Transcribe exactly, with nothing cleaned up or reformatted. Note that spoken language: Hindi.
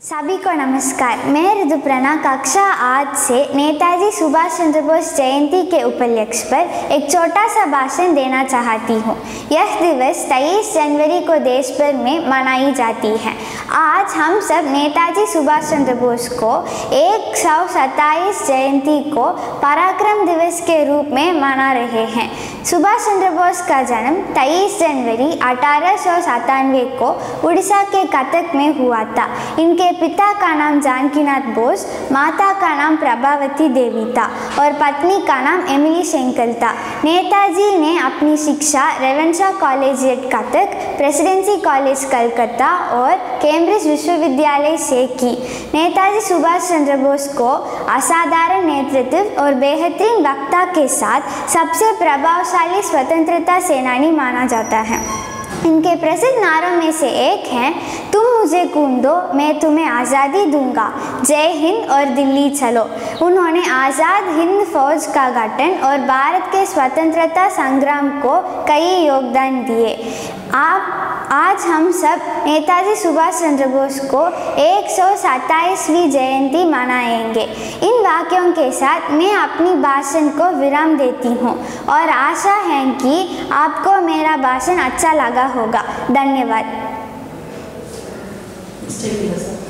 सभी को नमस्कार। मैं ऋतुप्रणा कक्षा आठ से नेताजी सुभाष चंद्र बोस जयंती के उपलक्ष्य पर एक छोटा सा भाषण देना चाहती हूँ। यह दिवस तेईस जनवरी को देश भर में मनाई जाती है। आज हम सब नेताजी सुभाष चंद्र बोस को एक सौ सत्ताईस जयंती को पराक्रम दिवस के रूप में मना रहे हैं। सुभाष चंद्र बोस का जन्म तेईस जनवरी अठारह सौ सत्तानवे को उड़ीसा के कटक में हुआ था। इनके पिता का नाम जानकीनाथ बोस, माता का नाम प्रभावती देवी था और पत्नी का नाम एमिली शेंकल था। नेताजी ने अपनी शिक्षा Ravenshaw collegiate Cuttack, Presidency college Calcutta और कैम्ब्रिज विश्वविद्यालय से की। नेताजी सुभाष चंद्र बोस को असाधारण नेतृत्व और बेहतरीन वक्ता के साथ सबसे प्रभावशाली स्वतंत्रता सेनानी माना जाता है। इनके प्रसिद्ध नारों में से एक है, तुम मुझे खून दो मैं तुम्हें आज़ादी दूंगा, जय हिंद और दिल्ली चलो। उन्होंने आज़ाद हिंद फौज का गठन और भारत के स्वतंत्रता संग्राम को कई योगदान दिए। आप आज हम सब नेताजी सुभाष चंद्र बोस को एक सौ सत्ताईसवीं जयंती मनाएंगे। इन वाक्यों के साथ मैं अपनी भाषण को विराम देती हूँ और आशा है कि आपको मेरा भाषण अच्छा लगा होगा। धन्यवाद।